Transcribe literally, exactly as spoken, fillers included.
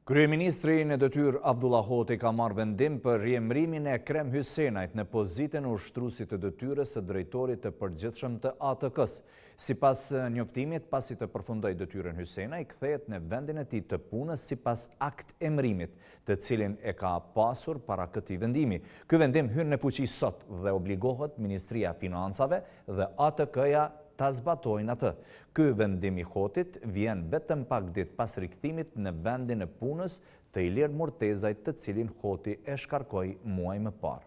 Kryeministri në detyrë Avdullah Hoti ka marrë vendim për riemërimin e Krem Hysenajt në pozitën e ushtruesit të detyrës së drejtorit të përgjithshëm të A T K-s. Sipas njoftimit, pasi të përfundoi detyrën Hysenaj, kthehet në vendin e tij të punës sipas akt emërimit, të cilin e ka pasur para këtij vendimi. Ky vendim hyn në fuqi sot dhe obligohet Ministria e Financave dhe A T K-ja ta zbatojnë atë. Ky vendim i Hotit vjen vetëm pak ditë pas rikthimit në vendin e punës të Ilir Murtezajt, të cilin Hoti e shkarkoi muaj më parë.